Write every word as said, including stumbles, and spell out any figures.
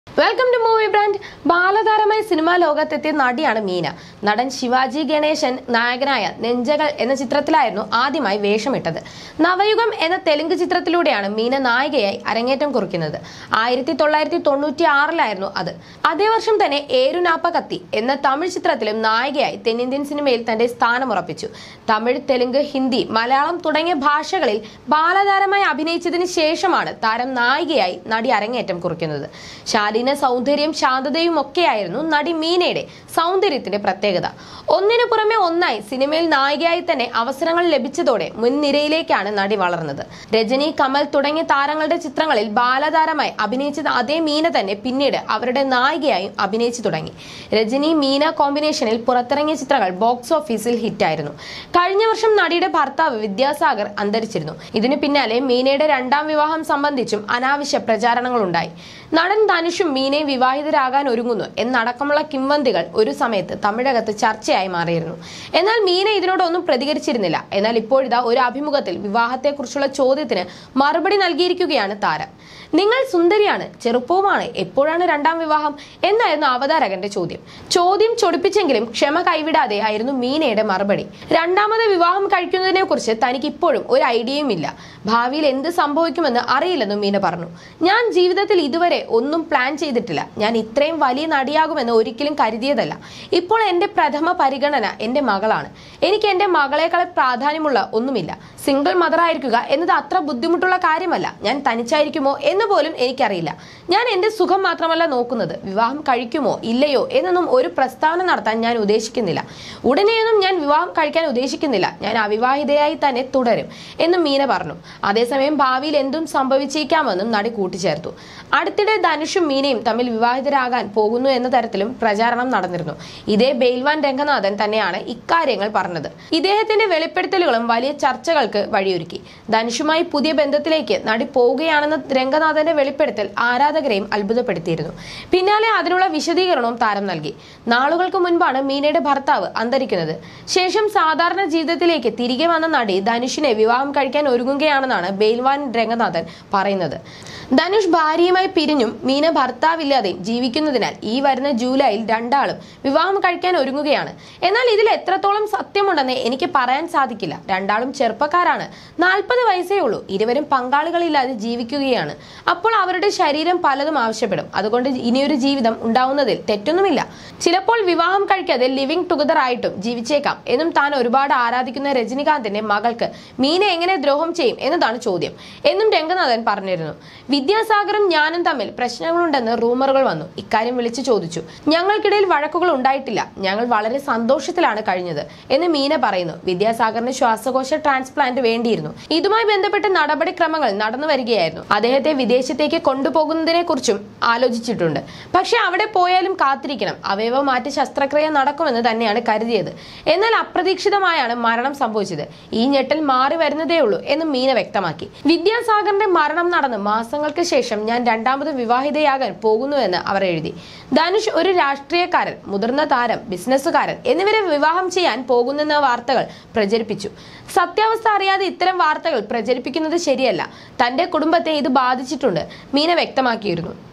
Welcome to movie brand. ബാലതാരമായി cinema ലോകത്തെത്തിയ നടിയാണ് മീന. നടൻ ശിവാജി ഗണേശൻ നായകനായ നെഞ്ചകൾ എന്ന ചിത്രത്തിലായിരുന്നു ആദ്യമായി വേഷമിട്ടത്. നവയുഗം എന്ന തെലുങ്ക് ചിത്രത്തിലൂടെയാണ് മീന നായികയായി അരങ്ങേറ്റം കുറിക്കുന്നത്. ആയിരത്തി തൊള്ളായിരത്തി തൊണ്ണൂറ്റി ആറിലായിരുന്നു അത്. അതേ വർഷം തന്നെ ഏരുനാപ്പ കത്തി എന്ന തമിഴ് ചിത്രത്തിലും നായികയായി തെന്നിന്ത്യൻ സിനിമയിൽ തന്റെ സ്ഥാനമുറപ്പിച്ചു. തമിഴ്, തെലുങ്ക്, ഹിന്ദി, മലയാളം തുടങ്ങിയ ഭാഷകളിൽ ബാലതാരമായി അഭിനയിച്ചതിന് ശേഷമാണ് താരം നായികയായി നടി അരങ്ങേറ്റം കുറിക്കുന്നത്. ശാലീന സൗന്ദര്യം, ശാന്തതയും ഒക്കെയായിരുന്നു നടി മീനയുടെ സൗന്ദര്യത്തിന്റെ പ്രത്യേകത. ഒന്നിനു പുറമെ ഒന്നായി സിനിമയിൽ നായികയായി തന്നെ അവസരങ്ങൾ ലഭിച്ചതോടെ മുൻനിരയിലേക്കാണ് നടി വളർന്നത്. രജനി, കമൽ തുടങ്ങിയ താരങ്ങളുടെ ചിത്രങ്ങളിൽ ബാലതാരമായി അഭിനയിച്ചത് അതേ മീന തന്നെ പിന്നീട് അവരുടെ നായികയായും അഭിനയിച്ചു തുടങ്ങി. രജനി മീന കോമ്പിനേഷനിൽ പുറത്തിറങ്ങിയ ചിത്രങ്ങൾ ബോക്സ് ഓഫീസിൽ ഹിറ്റായിരുന്നു. കഴിഞ്ഞ വർഷം നടിയുടെ ഭർത്താവ് വിദ്യാസാഗർ അന്തരിച്ചിരുന്നു. ഇതിനു പിന്നാലെ മീനയുടെ രണ്ടാം വിവാഹം സംബന്ധിച്ചും അനാവശ്യ പ്രചാരണങ്ങളുണ്ടായി. നടൻ ധനുഷും മീനയും വിവാഹിതരാകാൻ ഒരുങ്ങുന്നു എന്നടക്കമുള്ള കിംവന്തികൾ ഒരു സമയത്ത് തമിഴകത്ത് ചർച്ചയായി മാറിയിരുന്നു. എന്നാൽ മീന ഇതിനോടൊന്നും പ്രതികരിച്ചിരുന്നില്ല. എന്നാൽ ഇപ്പോഴിതാ ഒരു അഭിമുഖത്തിൽ വിവാഹത്തെക്കുറിച്ചുള്ള ചോദ്യത്തിന് മറുപടി നൽകിയിരിക്കുകയാണ് താരം. നിങ്ങൾ സുന്ദരിയാണ്, ചെറുപ്പവുമാണ്, എപ്പോഴാണ് രണ്ടാം വിവാഹം എന്നായിരുന്നു അവതാരകന്റെ ചോദ്യം. ചോദ്യം ചൊടിപ്പിച്ചെങ്കിലും ക്ഷമ കൈവിടാതെ ആയിരുന്നു മീനയുടെ മറുപടി. രണ്ടാമത് വിവാഹം കഴിക്കുന്നതിനെ കുറിച്ച് തനിക്ക് ഇപ്പോഴും ഒരു ഐഡിയയും ഇല്ല. ഭാവിയിൽ എന്ത് സംഭവിക്കുമെന്ന് അറിയില്ലെന്നും മീന പറഞ്ഞു. ഞാൻ ജീവിതത്തിൽ ഇതുവരെ ഒന്നും പ്ലാൻ ചെയ്തിട്ടില്ല. ഞാൻ ഇത്രയും വലിയ നടിയാകുമെന്ന് ഒരിക്കലും കരുതിയതല്ല. ഇപ്പോൾ എന്റെ പ്രഥമ പരിഗണന എന്റെ മകളാണ്. എനിക്ക് എന്റെ മകളെക്കാൾ പ്രാധാന്യമുള്ള ഒന്നുമില്ല. സിംഗിൾ മദർ ആയിരിക്കുക എന്നത് അത്ര ബുദ്ധിമുട്ടുള്ള കാര്യമല്ല. ഞാൻ തനിച്ചായിരിക്കുമോ എന്ന് പോലും എനിക്കറിയില്ല. ഞാൻ എന്റെ സുഖം മാത്രമല്ല നോക്കുന്നത്. വിവാഹം കഴിക്കുമോ ഇല്ലയോ എന്നൊന്നും ഒരു പ്രസ്താവന നടത്താൻ ഞാൻ ഉദ്ദേശിക്കുന്നില്ല. ഉടനെയൊന്നും ഞാൻ വിവാഹം കഴിക്കാൻ ഉദ്ദേശിക്കുന്നില്ല. ഞാൻ അവിവാഹിതയായി തന്നെ തുടരും എന്നും മീന പറഞ്ഞു. അതേസമയം ഭാവിയിൽ എന്തും സംഭവിച്ചേക്കാമെന്നും നടി കൂട്ടിച്ചേർത്തു. അടുത്തിടെ ധനുഷും മീനയും തമ്മിൽ വിവാഹിതരാകാൻ പോകുന്നു എന്ന തരത്തിലും പ്രചാരണം നടന്നിരുന്നു. ഇതേ ബെയിൽവാൻ രംഗനാഥൻ തന്നെയാണ് ഇക്കാര്യങ്ങൾ പറഞ്ഞത്. ഇദ്ദേഹത്തിന്റെ വെളിപ്പെടുത്തലുകളും വലിയ ചർച്ചകൾക്ക് വഴിയൊരുക്കി. ധനുഷുമായി പുതിയ ബന്ധത്തിലേക്ക് നടി പോവുകയാണെന്ന രംഗനാഥന്റെ വെളിപ്പെടുത്തൽ ആരാധകരെയും അത്ഭുതപ്പെടുത്തിയിരുന്നു. പിന്നാലെ അതിനുള്ള വിശദീകരണവും താരം നൽകി. നാളുകൾക്ക് മുൻപാണ് മീനയുടെ ഭർത്താവ് അന്തരിക്കുന്നത്. ശേഷം സാധാരണ ജീവിതത്തിലേക്ക് തിരികെ വന്ന നടി ധനുഷിനെ വിവാഹം കഴിക്കാൻ ഒരുങ്ങുകയാണെന്നാണ് ബെയിൽവാൻ രംഗനാഥൻ പറയുന്നത്. ധനുഷ് ഭാര്യയുമായി പിരിഞ്ഞും മീന ഭർത്താവില്ലാതെയും ജീവിക്കുന്നതിനാൽ ഈ വരുന്ന ജൂലൈയിൽ രണ്ടാളും വിവാഹം കഴിക്കാൻ ഒരുങ്ങുകയാണ്. എന്നാൽ ഇതിൽ എത്രത്തോളം സത്യമുണ്ടെന്ന് എനിക്ക് പറയാൻ സാധിക്കില്ല. രണ്ടാളും ചെറുപ്പക്കാരാണ്. നാൽപ്പത് വയസ്സേ ഉള്ളൂ. ഇരുവരും പങ്കാളികളില്ലാതെ ജീവിക്കുകയാണ്. അപ്പോൾ അവരുടെ ശരീരം പലതും ആവശ്യപ്പെടും. അതുകൊണ്ട് ഇനിയൊരു ജീവിതം ഉണ്ടാവുന്നതിൽ തെറ്റൊന്നുമില്ല. ചിലപ്പോൾ വിവാഹം കഴിക്കാതെ ലിവിംഗ് ടുഗദർ ആയിട്ടും ജീവിച്ചേക്കാം എന്നും താൻ ഒരുപാട് ആരാധിക്കുന്ന രജനികാന്തിന്റെ മകൾക്ക് മീന എങ്ങനെ ദ്രോഹം ചെയ്യും എന്നതാണ് ചോദ്യം എന്നും രംഗനാഥൻ പറഞ്ഞിരുന്നു. വിദ്യാസാഗറും ഞാനും തമ്മിൽ പ്രശ്നങ്ങളുണ്ടെന്ന് റൂമറുകൾ വന്നു. ഇക്കാര്യം വിളിച്ചു ചോദിച്ചു. ഞങ്ങൾക്കിടയിൽ വഴക്കുകൾ ഉണ്ടായിട്ടില്ല. ഞങ്ങൾ വളരെ സന്തോഷത്തിലാണ് കഴിഞ്ഞത് എന്ന് മീന പറയുന്നു. വിദ്യാസാഗറിന് ശ്വാസകോശ ട്രാൻസ്പ്ലാന്റ് വേണ്ടിയിരുന്നു. ഇതുമായി ബന്ധപ്പെട്ട് നടപടിക്രമങ്ങൾ നടന്നു വരികയായിരുന്നു. അദ്ദേഹത്തെ വിദേശത്തേക്ക് കൊണ്ടുപോകുന്നതിനെ കുറിച്ചും ആലോചിച്ചിട്ടുണ്ട്. പക്ഷെ അവിടെ പോയാലും കാത്തിരിക്കണം. അവയവ മാറ്റി ശസ്ത്രക്രിയ നടക്കുമെന്ന് തന്നെയാണ് കരുതിയത്. എന്നാൽ അപ്രതീക്ഷിതമായാണ് മരണം സംഭവിച്ചത്. ഈ ഞെട്ടൽ മാറി വരുന്നതേ ഉള്ളൂ എന്ന് മീന വ്യക്തമാക്കി. വിദ്യാസാഗറിന്റെ മരണം നടന്ന് മാസങ്ങൾക്ക് ശേഷം ഞാൻ രണ്ടാമത് വിവാഹിതയാകാൻ പോകുന്നുവെന്ന് അവർ എഴുതി. ധനുഷ് ഒരു രാഷ്ട്രീയക്കാരൻ, മുതിർന്ന താരം, ബിസിനസ്സുകാരൻ എന്നിവരെ വിവാഹം ചെയ്യാൻ പോകുന്നെന്ന വാർത്തകൾ പ്രചരിപ്പിച്ചു. സത്യാവസ്ഥ അറിയാതെ ഇത്തരം വാർത്തകൾ പ്രചരിപ്പിക്കുന്നത് ശരിയല്ല. തന്റെ കുടുംബത്തെ ഇത് ബാധിച്ചിട്ടുണ്ട് മീന വ്യക്തമാക്കിയിരുന്നു.